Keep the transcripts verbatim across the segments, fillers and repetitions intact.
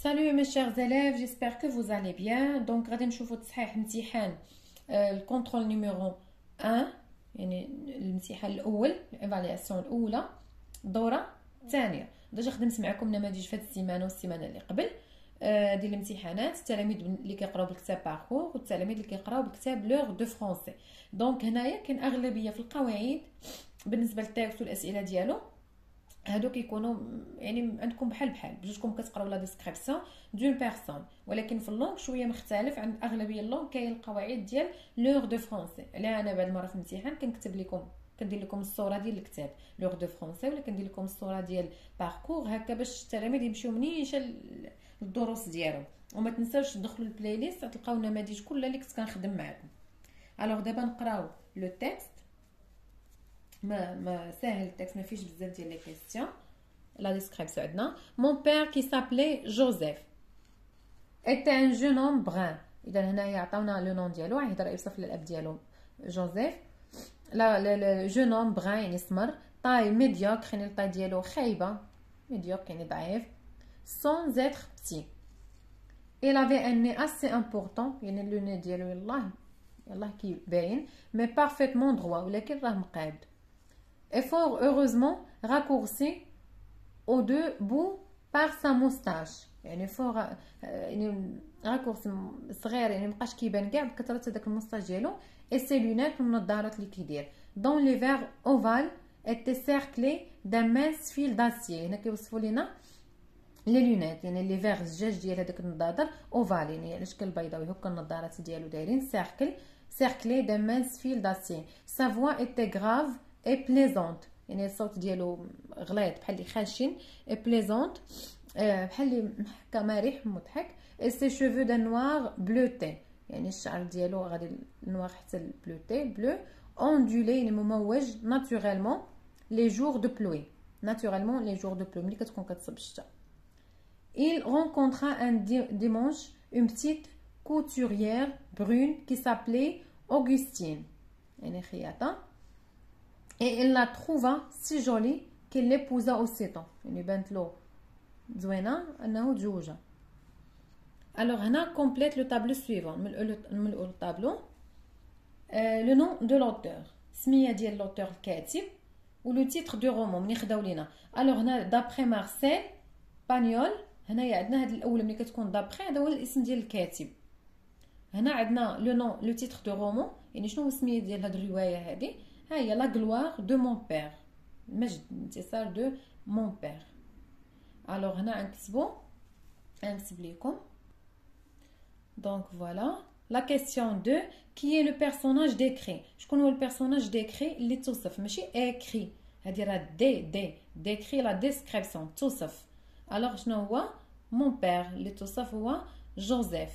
Salut mes chers élèves, j'espère que vous allez bien. Donc غادي نشوفوا تصحيح امتحان الكونترول نيميرو واحد، يعني الامتحان الاول، الايفالياسيون الاولى، الدوره الثانيه. ديجا خدمت معكم نماذج في هذه السيمانه والسيمانه اللي قبل آه ديال الامتحانات، التلاميذ اللي كيقراو بالكتاب باركور والتلاميذ اللي كيقراو بالكتاب لوغ دو فرونسي. دونك هنايا كاين اغلبيه في القواعد بالنسبه للتكست والاسئله ديالو هادو كيكونوا يعني عندكم بحال بحال بجوجكم كتقراو لا ديسكريبسيون دون بيرسون، ولكن في اللونغ شويه مختلف عن اغلبيه اللونغ. كاين القواعد ديال لوغ دو فرونسي. على انا بعد مره في الامتحان كنكتب لكم كندير لكم الصوره ديال الكتاب لوغ دو فرونسي، ولا كندير لكم الصوره ديال باركور هكا باش التلاميذ يمشيو منيشه للدروس ديالهم. وما تنساوش تدخلوا البلاي ليست تلقاو النماذج كلها اللي كنت كنخدم معكم. الوغ دابا نقراو لو تيكست. ما ما ساهل التكست، ما فيش بزاف ديال لي كيسيون. لا ديسكريبسيون عندنا مون بير كي سابلي جوزيف était un jeune homme brun. اذا هنايا عطاونا لو نون ديالو، يهضر يوصف للاب ديالو جوزيف. لا لو جون هوم بران يعني سمر، طاي ميديوكر يعني الطاي ديالو خايبه، ميديوكر يعني ضعيف، sans être petit. il avait un nez assez important يعني لو ني ديالو يلاه يلاه كي باين، mais parfaitement droit ولكن راه مقاد. et fort heureusement raccourci aux deux bouts par sa moustache. يعني فور يعني راكورسي صغير يعني مابقاش كيبان كاع بكثره هذاك الموستاج ديالو. اي سي لونات والنظارات اللي كيدير دون لي فيغ اوفال ايتي سيركلي دان مانس فيل داسيي. هنا كيوصفوا لينا لي لونات يعني لي فيغ الزجاج ديال هذاك النظاره اوفال يعني على الشكل بيضاوي، هكا النظارات ديالو دايرين سيركل سيركلي دان مانس فيل داسيي. سا فوا ايتي غراف اي بليزونت يعني الصوت ديالو غليظ بحال اللي خاشن، اي بليزونت بحال اللي هكا مريح مضحك. اي سي شوفو دان نوار بلوتي يعني الشعر ديالو غادي نوار حتى البلوتي بلو اوندولي يعني مموج ناتوريلمون لي جور دو بلوي، ناتوريلمون لي جور دو بلوي ملي كتكون كتصب الشتا. il rencontra un dimanche une petite couturière brune qui s'appelait Augustine يعني خياطه. et il la trouva si jolie qu'il l'épousa aussitôt يعني بانت له زوينه انه تزوجها. الوغ هنا كومبليت لو طابلو سويفون، نملؤوا الطابلو. لو نون دو لوتور سميه ديال لوتور الكاتب، ولو تيتر دو رومون ملي خداو لينا. الوغ هنا دابخي مارسيل بانيول، هنايا عندنا هاد الاولى ملي كتكون دابخي هذا هو الاسم ديال الكاتب. هنا عندنا لو نون لو تيتر دو رومون يعني شنو هو السميه ديال هاد الروايه هادي. ها هي لا غلوار دو مون بير، المجد انتصار دو مون بير. الوغ هنا غنكتبو غنكتب ليكم. دونك فوالا لا كيسيون دو كي لو بيرسوناج ديكري. شكون هو البيرسوناج ديكري اللي توصف ماشي اكري، هادي راه دي دي ديكري لا ديسكريبسيون توصف. الوغ شنو هو مون بير اللي توصف هو جوزيف.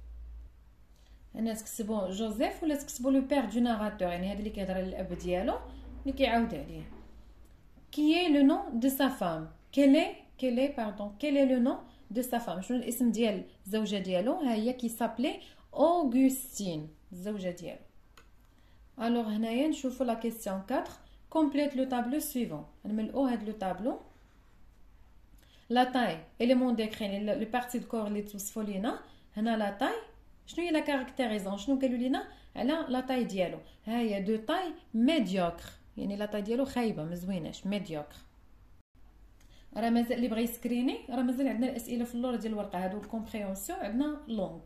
هنا تكتبوا جوزيف ولا تكتبوا لو بير دو ناراتور يعني هذا اللي كيهضر على الاب ديالو اللي كيعاود عليه. كي لو نون دو سا فام كيلي كيلي باردون كيلي لو نون دو سا فام شنو الاسم ديال الزوجه ديالو. ها هي كي سابلي اوغوستين الزوجه ديالو. الوغ هنايا نشوفوا لا كيسيون أربعة كومبليت لو طابلو سويفون. نملؤوا هاد لو طابلو. لا تاي اليمون ديكري لو بارتي دو كور اللي توصفوا لينا. هنا لا تاي شنو هي لا كاركتيريزون، شنو قالوا لينا على لا تاي ديالو. ها هي دو تاي ميديوكر يعني لا تاي ديالو خايبه ما زويناش ميديوكر. راه مازال اللي بغى يسكريني راه مازال عندنا الاسئله في اللور ديال الورقه. هادو الكومبريهنسيون عندنا لونغ.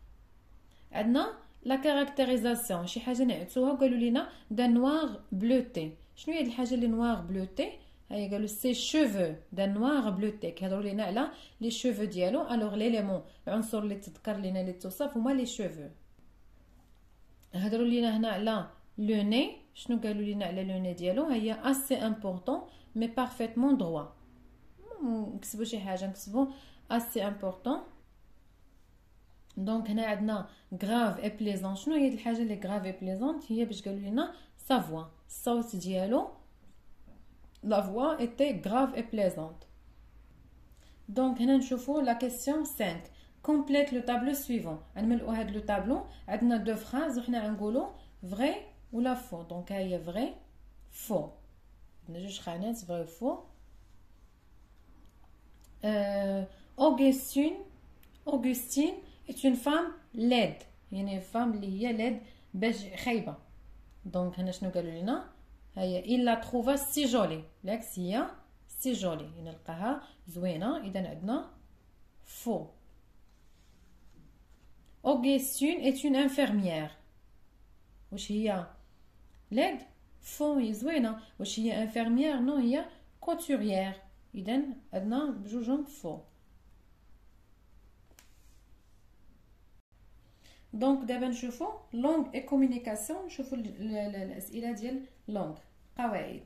عندنا لا كاركتيريزاسيون شي حاجه نعكسوها وقالوا لينا دا نوار بلوتي. شنو هي هاد الحاجه اللي نوار بلوتي؟ هاي قالوا سي شوفو دا نوار بلوتي، كيهضروا لينا على لي شوفو ديالو. الوغ ليليمون العنصر اللي تذكر لينا اللي توصف هما لي شوفو. هضروا لينا هنا على لو ني. شنو قالوا لينا على لو ني ديالو؟ هي اسي امبورطون مي بارفيتمون دروا. نكتبوا شي حاجه نكتبوا اسي امبورطون. دونك هنا عندنا غراف اي بليزون. شنو هي الحاجه اللي غراف اي بليزونت؟ هي باش قالوا لنا سا فوا الصوت ديالو لا فوا ايتي غراف اي بليزونت. دونك هنا نشوفوا لا كيسيون خمسة كومبليت لو طابلو سويفون. غنملؤوا هاد لو طابلو. عندنا دو فراز وحنا غنقولوا فري ولا فو. دونك ها هي فري فو، عندنا جوج خانات فري فو. Augustine Augustine est une femme laide. يعني فام اللي هي laide باش خايبة. دونك هنا شنو قالوا لنا؟ هي il la trouva si jolie. بالعكس هي si jolie. يعني نلقاها زوينة. إذا عندنا faux. Augustine est une infirmière. واش هي laide؟ faux هي زوينة. واش هي infirmière؟ non هي couturière. إذا عندنا بجوجهم faux. دونك دابا نشوفو لونغ اي كومونيكاسيون. نشوفو الاسئله ديال لونغ قواعد.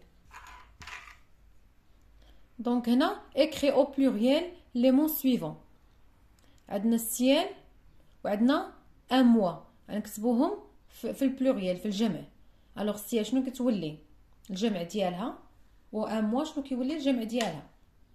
دونك هنا écrit au pluriel les mots suivants. عندنا السيال وعندنا ان موا غنكتبوهم في البلوريال في الجمع. الوغ السيال شنو كتولي الجمع ديالها و ان موا شنو كيولي الجمع ديالها.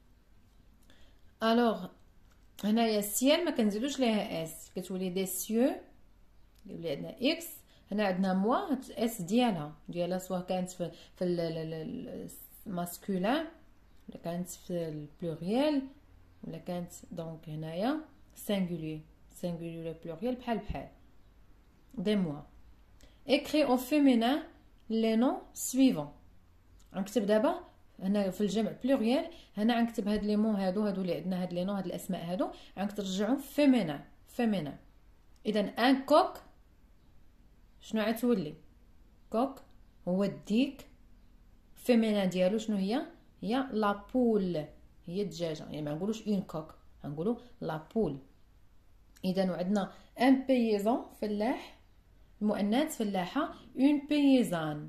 الوغ هنايا السيال ما كنزيدوش ليها اس كتولي دي سيو اللي عندنا اكس. هنا عندنا موا اس ديالها ديالها سواء كانت في في الماسكولين ولا كانت في البلوريال ولا كانت دونك هنايا سينغولي سينغولي ولا بلوريال بحال بحال دي موا. écrit au féminin les noms suivants. غنكتب دابا هنا في الجمع بلوريال. هنا غنكتب هاد لي مو هادو هادو اللي عندنا هاد لي نو هاد الاسماء هادو غنرجعهم فيمينا فيمينا. اذا ان كوك شنو غتولي؟ كوك هو الديك. فيمينا ديالو شنو هي؟ هي لا بول هي الدجاجه. يعني ما نقولوش اون كوك غنقولوا لا بول. اذا وعندنا ان بيزون فلاح المؤنث فلاحه اون بيزان.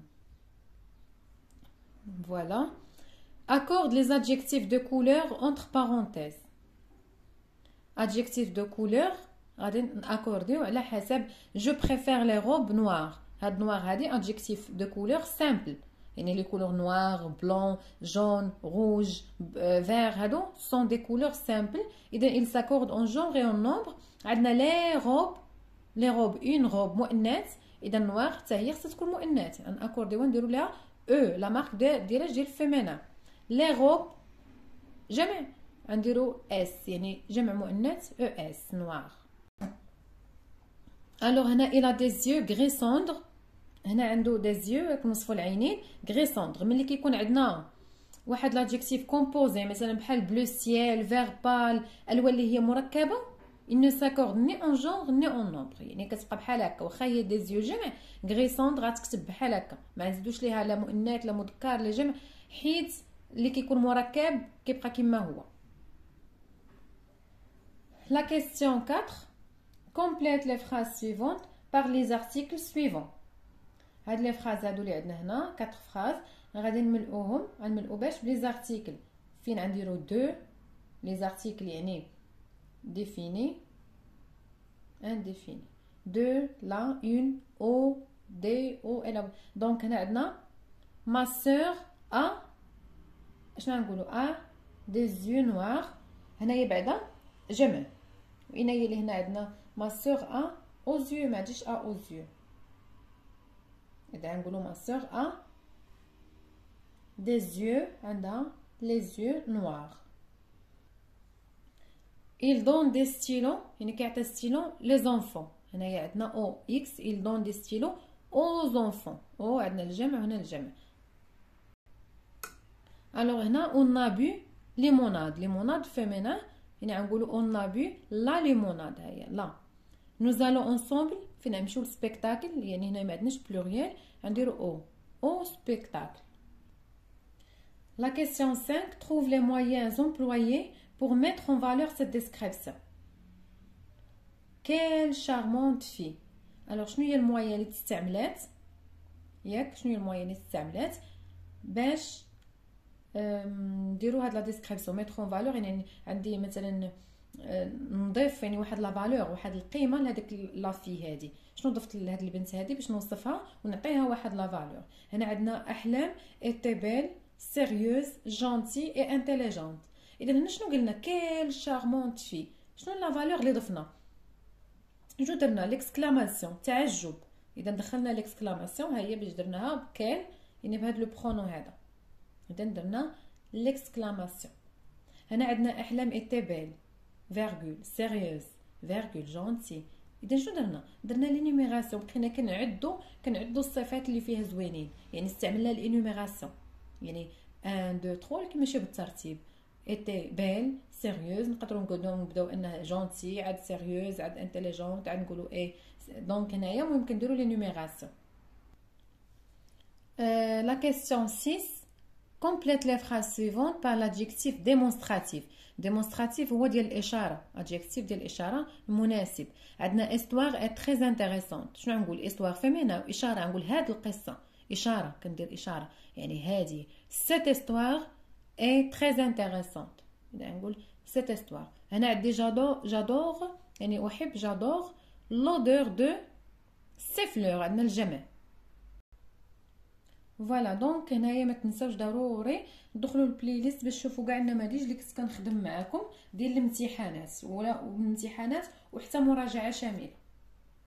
فوالا. accorde les adjectifs de couleur entre parenthèses. adjectif de couleur غادي ناكورديو على حسب جو بريفير لي روب نوار. هاد نوار هادي adjectif de couleur simple. يعني لي كولور نوار بلون جون روج فير هادو سون دي كولور سامبل. اذا il s'accorde en genre et en nombre. عندنا لي روب لي روب اون روب مؤنث. اذا نوار حتى هي خصها تكون مؤنث. ناكورديو نديرو لها او لا مارك ديال ديال فيمينا. لي روب جمع نديرو اس يعني جمع مؤنث او اس نوار. الوغ هنا الى دي زيو غري سوندر. هنا عنده دي زيو كنوصفوا العينين غري سوندر. ملي كيكون عندنا واحد لادجيكتيف كومبوزي مثلا بحال بلو سيال فير بال الوان اللي هي مركبه il ne s'accorde ni en genre ni en nombre. يعني كتبقى بحال هكا واخا هي دي زيو جمع غري سوندر غتكتب بحال هكا ما نزيدوش ليها لا مؤنث لا مذكر لا جمع حيت اللي كيكون مركب كيبقى كما هو. La question quatre. Complète les phrases suivantes par les articles suivants. هاد لي فراز هادو اللي عندنا هنا quatre phrases غادي نملؤوهم غنملؤو باش بلي زارتيكل فين غنديرو دو لي زارتيكل يعني défini indéfini de la une au des au et la. donc هنا عندنا ma sœur a شنو نقولوا a des yeux noirs. هنايا بعدا جمع وإنايا اللي هنا عندنا ma sœur a aux yeux ما عنديش a aux yeux. إذا نقولوا ma sœur a des yeux عندها les yeux noirs. il donne des stylos يعني كيعطي ستيلو les enfants. هنايا عندنا او اكس il donne des stylos aux enfants. او عندنا الجمع وهنا الجمع. الوغ هنا on a bu limonade. limonade féminin يعني غنقولوا on a bu la limonade. هيا لا. nous allons ensemble فين نمشيو للسبيكتاكل يعني هنا ما عندناش بلوريال غنديروا او au spectacle. La question cinq. Trouve les moyens employés pour mettre en valeur cette description. Quelle charmante fille. Alors شنو هي المويان اللي تستعملات ياك شنو هي المويان اللي تستعملات باش نديروا هاد لا ديسكريبسيون ميتر اون فالور. يعني عندي مثلا نضيف يعني واحد لا فالور واحد القيمه لهذيك لا في هذه. شنو ضفت لهاد البنت هذه باش نوصفها ونعطيها واحد لا فالور. هنا عندنا احلام ايتي بيل سيريوز جونتي اي انتيليجونت. اذا هنا شنو قلنا كيل شارمونت في شنو لا فالور اللي ضفنا جو درنا ليكسكلاماسيون تعجب. اذا دخلنا ليكسكلاماسيون ها هي باش درناها بكيل يعني بهذا لو برونون هذا. اذا درنا ليكسكلاماسيون. هنا عندنا احلام ايتي بيل فيرغول سيريوز فيرغول جونتي. اذا شنو درنا؟ درنا لينيميراسيون، بقينا كنعدو كنعدو الصفات اللي فيها زوينين، يعني استعملنا الانيميراسيون، يعني واحد اثنين ثلاثة ولكن ماشي بالترتيب. ايتي بيل سيريوز، نقدروا نقولوا نبداو انها جونتي عاد سيريوز عاد انتيليجونت عاد نقولوا اي. دونك هنايا ممكن نديروا لينيميراسيون. Euh, la question six. Complète les phrases suivantes par l'adjectif démonstratif. démonstratif هو ديال الإشارة، adjectif ديال الإشارة مناسب. عندنا histoire est très intéressante. شنو نقول؟ histoire فهمنا إشارة، نقول هاد القصة إشارة، كندير إشارة يعني هذه. cette histoire est très intéressante. إذا نقول cette histoire. هنا عندي j'adore j'adore يعني أحب j'adore l'odeur de ces fleurs. عندنا الجمع. فوالا دونك هنايا ما تنساوش ضروري تدخلوا البلاي ليست باش تشوفوا كاع النماذج اللي كنت كنخدم معكم ديال الامتحانات ولا الامتحانات وحتى مراجعه شامله.